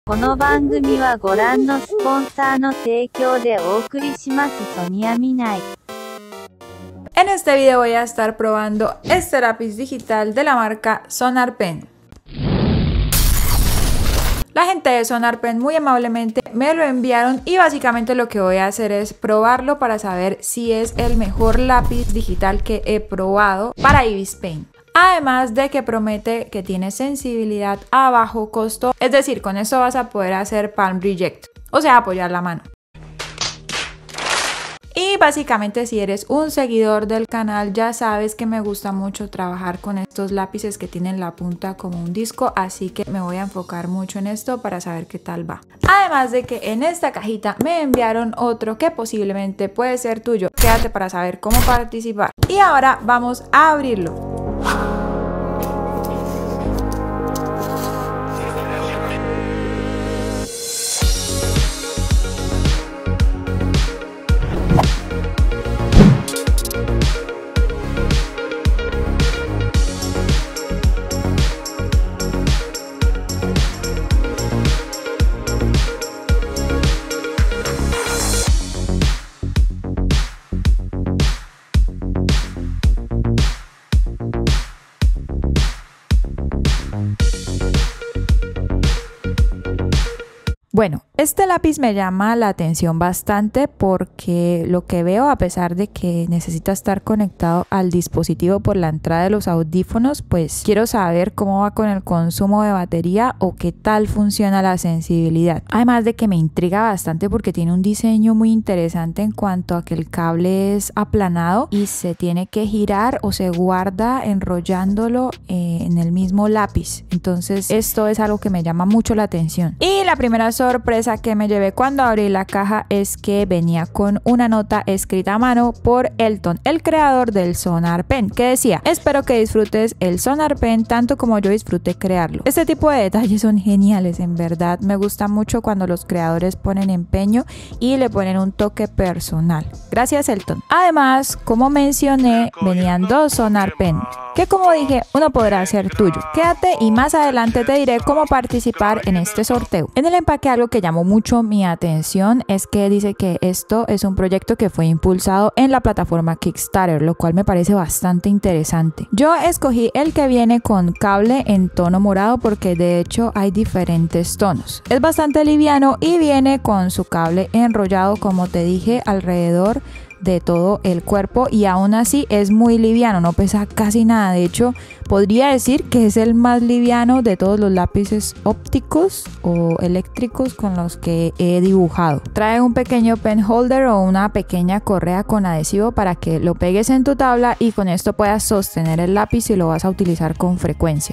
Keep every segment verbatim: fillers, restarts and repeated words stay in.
この番組はご覧のスポンサーの提供でお送りします。ソニアミナイ。 En este video voy a estar probando este lápiz digital de la marca Sonar Pen. La gente de Sonar Pen muy amablemente me lo enviaron y básicamente lo que voy a hacer es probarlo para saber si es el mejor lápiz digital que he probado para Ibis Paint. Además de que promete que tiene sensibilidad a bajo costo, es decir, con esto vas a poder hacer palm reject, o sea, apoyar la mano. Y básicamente si eres un seguidor del canal ya sabes que me gusta mucho trabajar con estos lápices que tienen la punta como un disco, así que me voy a enfocar mucho en esto para saber qué tal va. Además de que en esta cajita me enviaron otro que posiblemente puede ser tuyo. Quédate para saber cómo participar. Y ahora vamos a abrirlo. Bueno, este lápiz me llama la atención bastante porque lo que veo, a pesar de que necesita estar conectado al dispositivo por la entrada de los audífonos, pues quiero saber cómo va con el consumo de batería o qué tal funciona la sensibilidad. Además de que me intriga bastante porque tiene un diseño muy interesante en cuanto a que el cable es aplanado y se tiene que girar o se guarda enrollándolo eh, en el mismo lápiz. Entonces esto es algo que me llama mucho la atención. Y la primera sorpresa que me llevé cuando abrí la caja es que venía con una nota escrita a mano por Elton, el creador del Sonar Pen, que decía: espero que disfrutes el Sonar Pen tanto como yo disfruté crearlo. Este tipo de detalles son geniales, en verdad me gusta mucho cuando los creadores ponen empeño y le ponen un toque personal. Gracias, Elton. Además, como mencioné, venían dos Sonar Pen, que como dije, uno podrá ser tuyo. Quédate y más adelante te diré cómo participar en este sorteo. En el empaque algo que llamó mucho mi atención es que dice que esto es un proyecto que fue impulsado en la plataforma Kickstarter, lo cual me parece bastante interesante. Yo escogí el que viene con cable en tono morado porque de hecho hay diferentes tonos. Es bastante liviano y viene con su cable enrollado, como te dije, alrededor de todo el cuerpo, y aún así es muy liviano, no pesa casi nada. De hecho, podría decir que es el más liviano de todos los lápices ópticos o eléctricos con los que he dibujado. Trae un pequeño pen holder o una pequeña correa con adhesivo para que lo pegues en tu tabla y con esto puedas sostener el lápiz si lo vas a utilizar con frecuencia.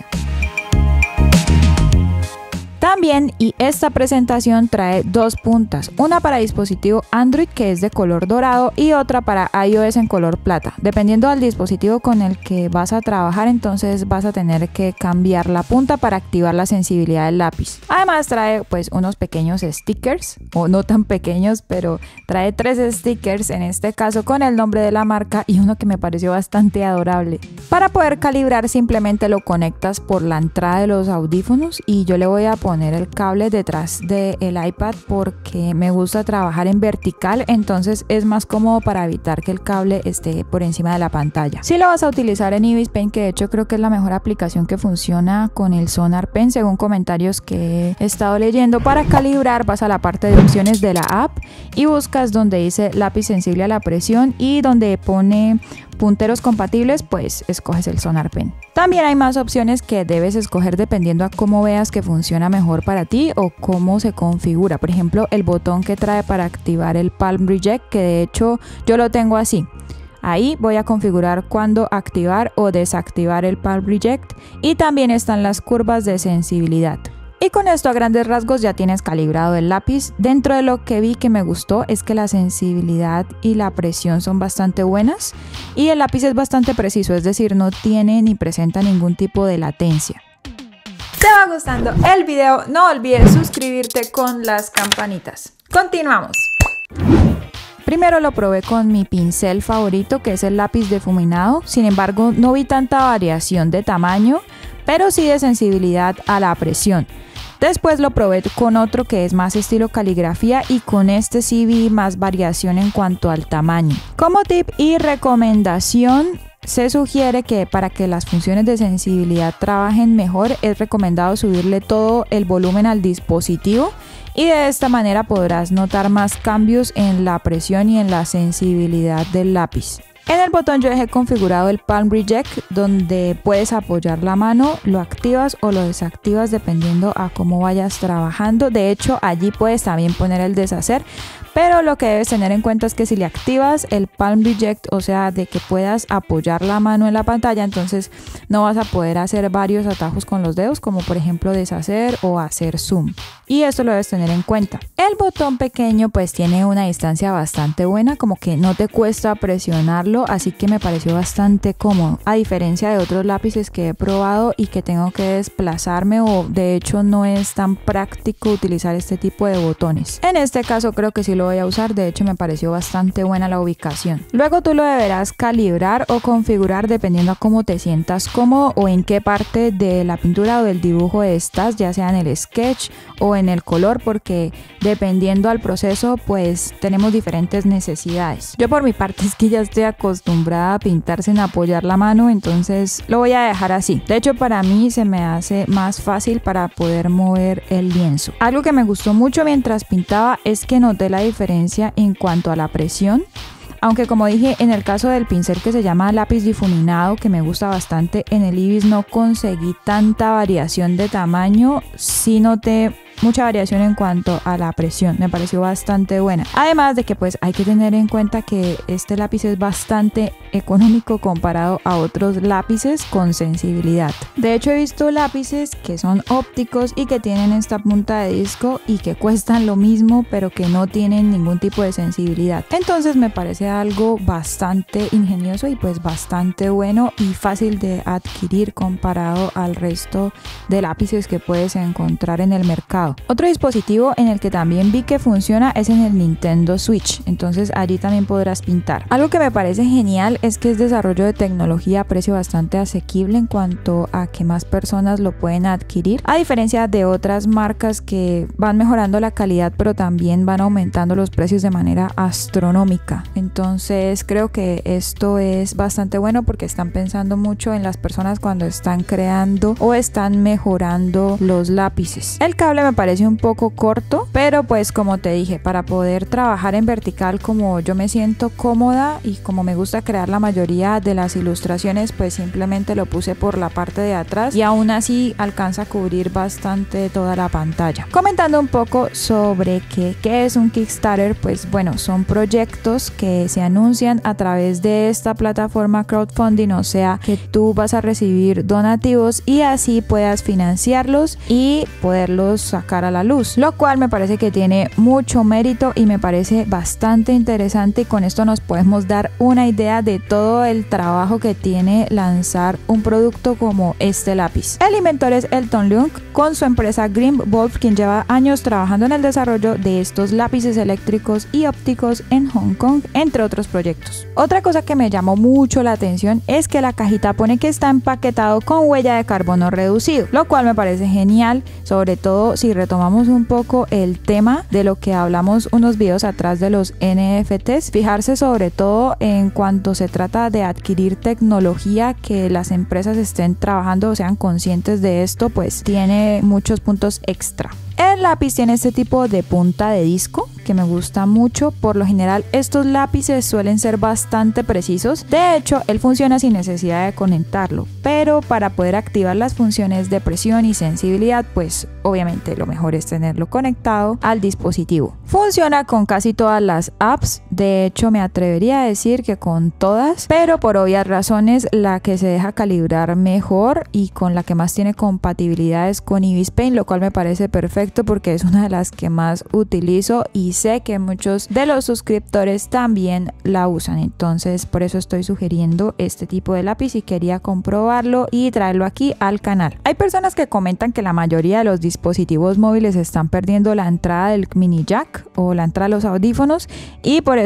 También, y esta presentación trae dos puntas, una para dispositivo Android que es de color dorado y otra para iOS en color plata. Dependiendo del dispositivo con el que vas a trabajar, entonces vas a tener que cambiar la punta para activar la sensibilidad del lápiz. Además trae pues unos pequeños stickers, o no tan pequeños, pero trae tres stickers, en este caso con el nombre de la marca y uno que me pareció bastante adorable. Para poder calibrar simplemente lo conectas por la entrada de los audífonos y yo le voy a poner el cable detrás del iPad porque me gusta trabajar en vertical, entonces es más cómodo para evitar que el cable esté por encima de la pantalla. Si lo vas a utilizar en Ibis Paint, que de hecho creo que es la mejor aplicación que funciona con el Sonar Pen según comentarios que he estado leyendo, para calibrar vas a la parte de opciones de la app y buscas donde dice lápiz sensible a la presión y donde pone punteros compatibles, pues escoges el Sonar Pen. También hay más opciones que debes escoger dependiendo a cómo veas que funciona mejor para ti o cómo se configura. Por ejemplo, el botón que trae para activar el Palm Reject, que de hecho yo lo tengo así. Ahí voy a configurar cuándo activar o desactivar el Palm Reject, y también están las curvas de sensibilidad. Y con esto a grandes rasgos ya tienes calibrado el lápiz. Dentro de lo que vi que me gustó es que la sensibilidad y la presión son bastante buenas y el lápiz es bastante preciso, es decir, no tiene ni presenta ningún tipo de latencia. ¿Te va gustando el video? No olvides suscribirte con las campanitas. Continuamos. Primero lo probé con mi pincel favorito, que es el lápiz difuminado. Sin embargo, no vi tanta variación de tamaño, pero sí de sensibilidad a la presión. Después lo probé con otro que es más estilo caligrafía y con este sí vi más variación en cuanto al tamaño. Como tip y recomendación, se sugiere que para que las funciones de sensibilidad trabajen mejor es recomendado subirle todo el volumen al dispositivo y de esta manera podrás notar más cambios en la presión y en la sensibilidad del lápiz. En el botón yo dejé configurado el Palm Reject, donde puedes apoyar la mano, lo activas o lo desactivas dependiendo a cómo vayas trabajando. De hecho, allí puedes también poner el deshacer, pero lo que debes tener en cuenta es que si le activas el Palm Reject, o sea, de que puedas apoyar la mano en la pantalla, entonces no vas a poder hacer varios atajos con los dedos, como por ejemplo deshacer o hacer zoom. Y esto lo debes tener en cuenta. El botón pequeño pues tiene una distancia bastante buena, como que no te cuesta presionarlo, así que me pareció bastante cómodo, a diferencia de otros lápices que he probado y que tengo que desplazarme, o de hecho no es tan práctico utilizar este tipo de botones. En este caso creo que sí lo voy a usar, de hecho me pareció bastante buena la ubicación. Luego tú lo deberás calibrar o configurar dependiendo a cómo te sientas cómodo o en qué parte de la pintura o del dibujo estás, ya sea en el sketch o en el color, porque dependiendo al proceso pues tenemos diferentes necesidades. Yo por mi parte es que ya estoy acostumbrada a pintar sin apoyar la mano, entonces lo voy a dejar así. De hecho para mí se me hace más fácil para poder mover el lienzo. Algo que me gustó mucho mientras pintaba es que noté la diferencia en cuanto a la presión. Aunque como dije, en el caso del pincel que se llama lápiz difuminado, que me gusta bastante, en el Ibis no conseguí tanta variación de tamaño, sí noté mucha variación en cuanto a la presión, me pareció bastante buena. Además de que pues hay que tener en cuenta que este lápiz es bastante económico comparado a otros lápices con sensibilidad. De hecho he visto lápices que son ópticos y que tienen esta punta de disco y que cuestan lo mismo pero que no tienen ningún tipo de sensibilidad. Entonces me parece algo bastante ingenioso y pues bastante bueno y fácil de adquirir comparado al resto de lápices que puedes encontrar en el mercado. Otro dispositivo en el que también vi que funciona es en el Nintendo Switch, entonces allí también podrás pintar. Algo que me parece genial es que es desarrollo de tecnología a precio bastante asequible en cuanto a que más personas lo pueden adquirir, a diferencia de otras marcas que van mejorando la calidad pero también van aumentando los precios de manera astronómica. Entonces creo que esto es bastante bueno porque están pensando mucho en las personas cuando están creando o están mejorando los lápices. El cable me parece un poco corto, pero pues como te dije, para poder trabajar en vertical como yo me siento cómoda y como me gusta crear la mayoría de las ilustraciones, pues simplemente lo puse por la parte de atrás y aún así alcanza a cubrir bastante toda la pantalla. Comentando un poco sobre qué, qué es un Kickstarter, pues bueno, son proyectos que se anuncian a través de esta plataforma crowdfunding, o sea que tú vas a recibir donativos y así puedas financiarlos y poderlos sacar a la luz, lo cual me parece que tiene mucho mérito y me parece bastante interesante, y con esto nos podemos dar una idea de todo el trabajo que tiene lanzar un producto como este lápiz. El inventor es Elton Leung con su empresa Green Wolf, quien lleva años trabajando en el desarrollo de estos lápices eléctricos y ópticos en Hong Kong, entre otros proyectos. Otra cosa que me llamó mucho la atención es que la cajita pone que está empaquetado con huella de carbono reducido, lo cual me parece genial, sobre todo si retomamos un poco el tema de lo que hablamos unos videos atrás de los N F Ts, fijarse sobre todo en cuanto se trata de adquirir tecnología, que las empresas estén trabajando o sean conscientes de esto, pues tiene muchos puntos extra. El lápiz tiene este tipo de punta de disco que me gusta mucho. Por lo general estos lápices suelen ser bastante precisos, de hecho él funciona sin necesidad de conectarlo, pero para poder activar las funciones de presión y sensibilidad pues obviamente lo mejor es tenerlo conectado al dispositivo. Funciona con casi todas las apps, de hecho me atrevería a decir que con todas, pero por obvias razones la que se deja calibrar mejor y con la que más tiene compatibilidad es con Ibis Paint, lo cual me parece perfecto porque es una de las que más utilizo y sé que muchos de los suscriptores también la usan, entonces por eso estoy sugiriendo este tipo de lápiz y quería comprobarlo y traerlo aquí al canal. Hay personas que comentan que la mayoría de los dispositivos móviles están perdiendo la entrada del mini jack o la entrada de los audífonos, y por eso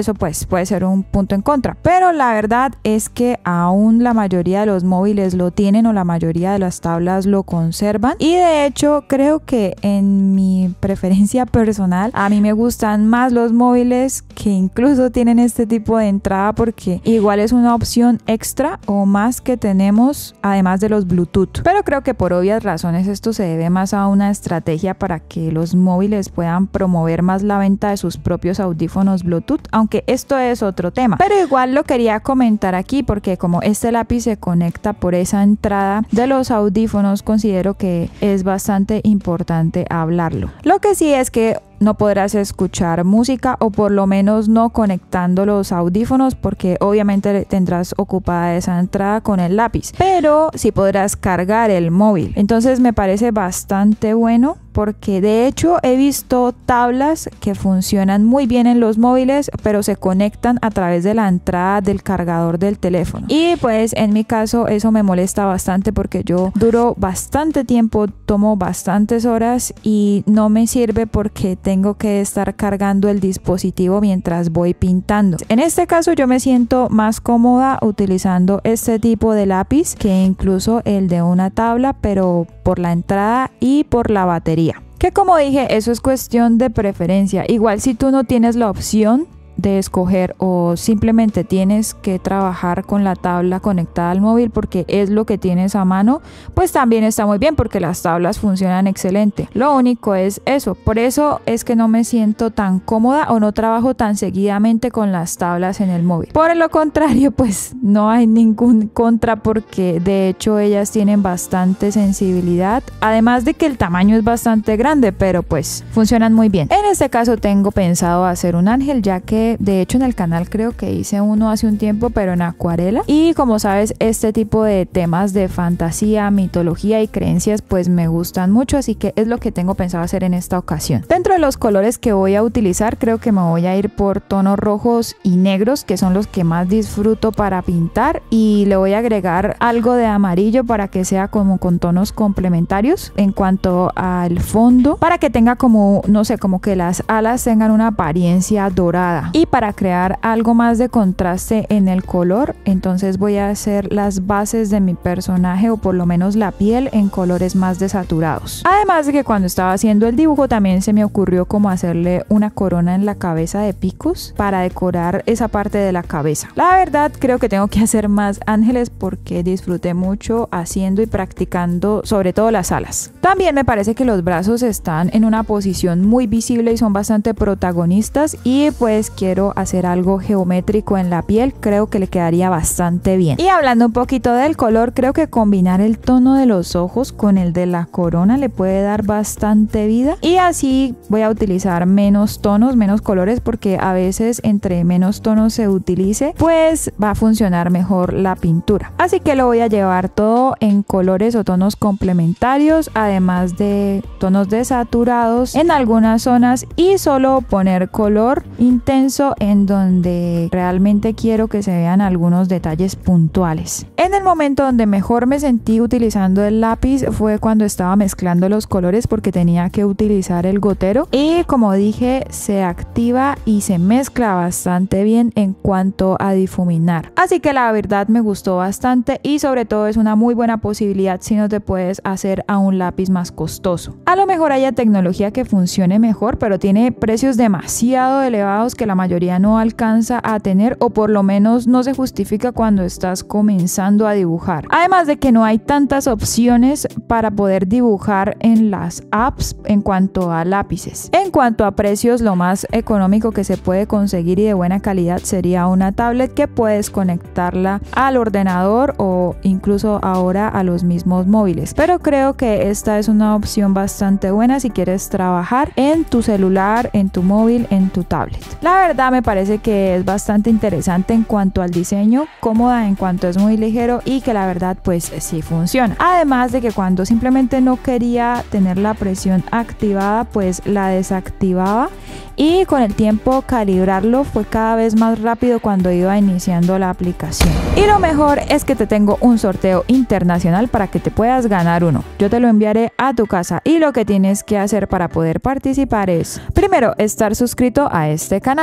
eso pues puede ser un punto en contra, pero la verdad es que aún la mayoría de los móviles lo tienen o la mayoría de las tablas lo conservan, y de hecho creo que en mi preferencia personal a mí me gustan más los móviles que incluso tienen este tipo de entrada, porque igual es una opción extra o más que tenemos además de los Bluetooth. Pero creo que por obvias razones esto se debe más a una estrategia para que los móviles puedan promover más la venta de sus propios audífonos Bluetooth, aunque esto es otro tema, pero igual lo quería comentar aquí porque como este lápiz se conecta por esa entrada de los audífonos, considero que es bastante importante hablarlo. Lo que sí es que no podrás escuchar música, o por lo menos no conectando los audífonos, porque obviamente tendrás ocupada esa entrada con el lápiz, pero sí podrás cargar el móvil. Entonces me parece bastante bueno, porque de hecho he visto tablas que funcionan muy bien en los móviles, pero se conectan a través de la entrada del cargador del teléfono, y pues en mi caso eso me molesta bastante porque yo duro bastante tiempo, tomo bastantes horas y no me sirve porque tengo que estar cargando el dispositivo mientras voy pintando. En este caso yo me siento más cómoda utilizando este tipo de lápiz que incluso el de una tabla, pero por la entrada y por la batería, que como dije, eso es cuestión de preferencia. Igual si tú no tienes la opción de escoger o simplemente tienes que trabajar con la tabla conectada al móvil porque es lo que tienes a mano, pues también está muy bien porque las tablas funcionan excelente. Lo único es eso, por eso es que no me siento tan cómoda o no trabajo tan seguidamente con las tablas en el móvil. Por lo contrario, pues no hay ningún contra porque de hecho ellas tienen bastante sensibilidad, además de que el tamaño es bastante grande, pero pues funcionan muy bien. En este caso tengo pensado hacer un ángel, ya que de hecho en el canal creo que hice uno hace un tiempo, pero en acuarela, y como sabes este tipo de temas de fantasía, mitología y creencias pues me gustan mucho, así que es lo que tengo pensado hacer en esta ocasión. Dentro de los colores que voy a utilizar, creo que me voy a ir por tonos rojos y negros, que son los que más disfruto para pintar, y le voy a agregar algo de amarillo para que sea como con tonos complementarios en cuanto al fondo, para que tenga como, no sé, como que las alas tengan una apariencia dorada. Y para crear algo más de contraste en el color, entonces voy a hacer las bases de mi personaje, o por lo menos la piel, en colores más desaturados. Además de que cuando estaba haciendo el dibujo también se me ocurrió como hacerle una corona en la cabeza de picos para decorar esa parte de la cabeza. La verdad creo que tengo que hacer más ángeles porque disfruté mucho haciendo y practicando sobre todo las alas. También me parece que los brazos están en una posición muy visible y son bastante protagonistas, y pues quiero hacer algo geométrico en la piel, creo que le quedaría bastante bien. Y hablando un poquito del color, creo que combinar el tono de los ojos con el de la corona le puede dar bastante vida, y así voy a utilizar menos tonos, menos colores, porque a veces entre menos tonos se utilice pues va a funcionar mejor la pintura. Así que lo voy a llevar todo en colores o tonos complementarios, además de tonos desaturados en algunas zonas, y solo poner color intenso en donde realmente quiero que se vean algunos detalles puntuales. En el momento donde mejor me sentí utilizando el lápiz fue cuando estaba mezclando los colores, porque tenía que utilizar el gotero, y como dije se activa y se mezcla bastante bien en cuanto a difuminar. Así que la verdad me gustó bastante, y sobre todo es una muy buena posibilidad si no te puedes hacer a un lápiz más costoso. A lo mejor haya tecnología que funcione mejor, pero tiene precios demasiado elevados que la mayoría no alcanza a tener, o por lo menos no se justifica cuando estás comenzando a dibujar. Además de que no hay tantas opciones para poder dibujar en las apps en cuanto a lápices. En cuanto a precios, lo más económico que se puede conseguir y de buena calidad sería una tablet que puedes conectarla al ordenador o incluso ahora a los mismos móviles, pero creo que esta es una opción bastante buena si quieres trabajar en tu celular, en tu móvil, en tu tablet. La verdad me parece que es bastante interesante en cuanto al diseño, cómoda en cuanto es muy ligero, y que la verdad pues sí funciona. Además de que cuando simplemente no quería tener la presión activada pues la desactivaba, y con el tiempo calibrarlo fue cada vez más rápido cuando iba iniciando la aplicación. Y lo mejor es que te tengo un sorteo internacional para que te puedas ganar uno. Yo te lo enviaré a tu casa, y lo que tienes que hacer para poder participar es primero estar suscrito a este canal.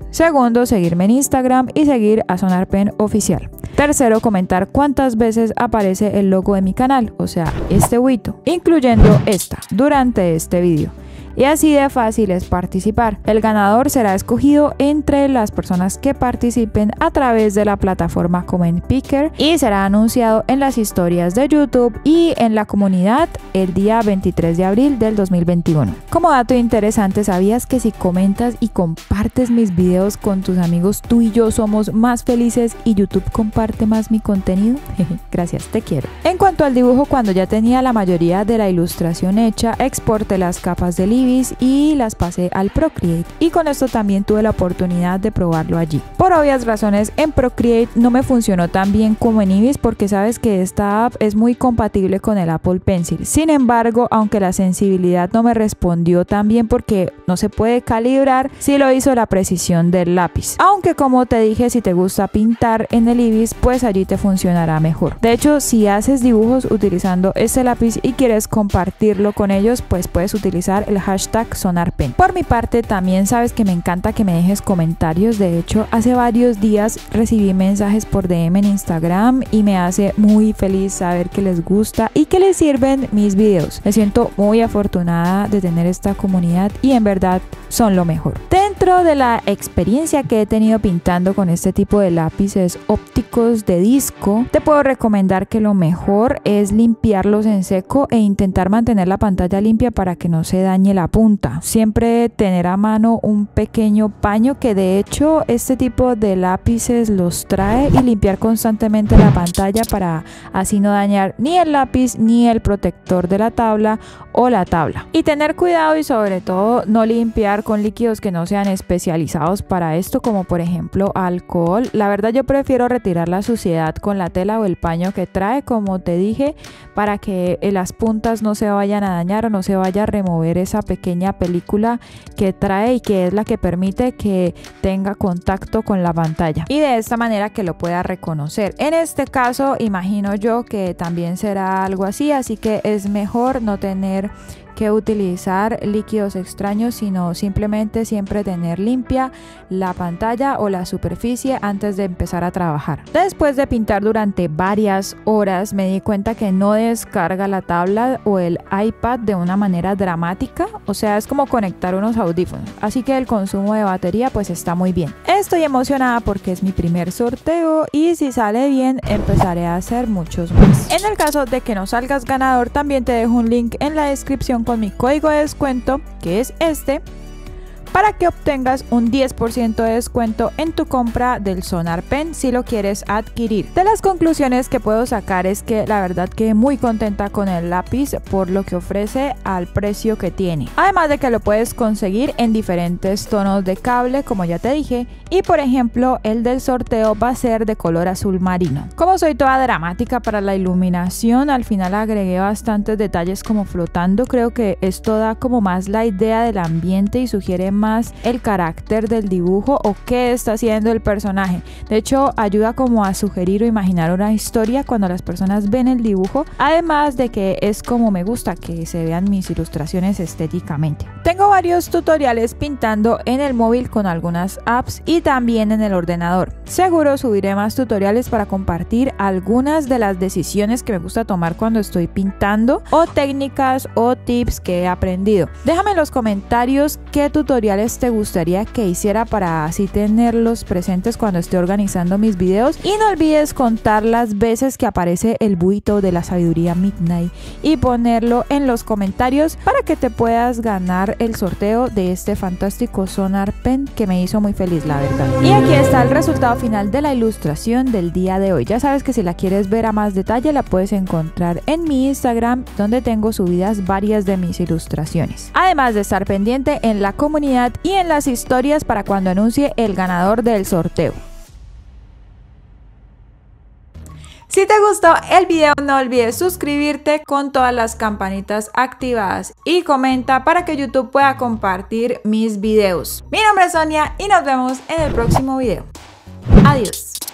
Segundo, seguirme en Instagram y seguir a SonarPen Oficial. Tercero, comentar cuántas veces aparece el logo de mi canal, o sea, este huito, incluyendo esta, durante este video. Y así de fácil es participar. El ganador será escogido entre las personas que participen a través de la plataforma Comment Picker y será anunciado en las historias de YouTube y en la comunidad el día veintitrés de abril del dos mil veintiuno. Como dato interesante, ¿sabías que si comentas y compartes mis videos con tus amigos, tú y yo somos más felices y YouTube comparte más mi contenido? Gracias, te quiero. En cuanto al dibujo, cuando ya tenía la mayoría de la ilustración hecha, exporté las capas del Eevee y las pasé al Procreate, y con esto también tuve la oportunidad de probarlo allí. Por obvias razones, en Procreate no me funcionó tan bien como en Eevee, porque sabes que esta app es muy compatible con el Apple Pencil. Sin embargo, aunque la sensibilidad no me respondió tan bien porque no se puede calibrar, sí lo hizo la precisión del lápiz. Aunque como te dije, si te gusta pintar en el Eevee, pues allí te funcionará mejor. De hecho, si haces dibujos utilizando este lápiz y quieres compartirlo con ellos, pues puedes utilizar el hashtag Hashtag SonarPen. Por mi parte, también sabes que me encanta que me dejes comentarios. De hecho, hace varios días recibí mensajes por D M en Instagram y me hace muy feliz saber que les gusta y que les sirven mis videos. Me siento muy afortunada de tener esta comunidad y en verdad son lo mejor. Dentro de la experiencia que he tenido pintando con este tipo de lápices ópticos de disco, te puedo recomendar que lo mejor es limpiarlos en seco e intentar mantener la pantalla limpia para que no se dañe la punta. Siempre tener a mano un pequeño paño, que de hecho este tipo de lápices los trae, y limpiar constantemente la pantalla para así no dañar ni el lápiz ni el protector de la tabla o la tabla. Y tener cuidado y sobre todo no limpiar con líquidos que no sean especializados para esto, como por ejemplo alcohol. La verdad, yo prefiero retirar la suciedad con la tela o el paño que trae, como te dije, para que las puntas no se vayan a dañar o no se vaya a remover esa pequeña película que trae y que es la que permite que tenga contacto con la pantalla, y de esta manera que lo pueda reconocer. En este caso, imagino yo que también será algo así, así que es mejor no tener que utilizar líquidos extraños, sino simplemente siempre tener limpia la pantalla o la superficie antes de empezar a trabajar. Después de pintar durante varias horas, me di cuenta que no descarga la tabla o el iPad de una manera dramática, o sea, es como conectar unos audífonos, así que el consumo de batería pues está muy bien. Estoy emocionada porque es mi primer sorteo y si sale bien empezaré a hacer muchos más. En el caso de que no salgas ganador, también te dejo un link en la descripción con mi código de descuento, que es este, para que obtengas un diez por ciento de descuento en tu compra del SonarPen si lo quieres adquirir. De las conclusiones que puedo sacar es que la verdad quedé muy contenta con el lápiz por lo que ofrece al precio que tiene. Además de que lo puedes conseguir en diferentes tonos de cable, como ya te dije, y por ejemplo el del sorteo va a ser de color azul marino. Como soy toda dramática para la iluminación, al final agregué bastantes detalles como flotando. Creo que esto da como más la idea del ambiente y sugiere más el carácter del dibujo o qué está haciendo el personaje. De hecho, ayuda como a sugerir o imaginar una historia cuando las personas ven el dibujo, además de que es como me gusta que se vean mis ilustraciones estéticamente. Tengo varios tutoriales pintando en el móvil con algunas apps y también en el ordenador. Seguro subiré más tutoriales para compartir algunas de las decisiones que me gusta tomar cuando estoy pintando, o técnicas o tips que he aprendido. Déjame en los comentarios qué tutoriales te gustaría que hiciera para así tenerlos presentes cuando esté organizando mis videos, y no olvides contar las veces que aparece el buito de la sabiduría Midnight y ponerlo en los comentarios para que te puedas ganar el sorteo de este fantástico SonarPen que me hizo muy feliz, la verdad. Y aquí está el resultado final de la ilustración del día de hoy. Ya sabes que si la quieres ver a más detalle la puedes encontrar en mi Instagram, donde tengo subidas varias de mis ilustraciones, además de estar pendiente en la comunidad y en las historias para cuando anuncie el ganador del sorteo. Si te gustó el video, no olvides suscribirte con todas las campanitas activadas y comenta para que YouTube pueda compartir mis videos. Mi nombre es Sonia y nos vemos en el próximo video. Adiós.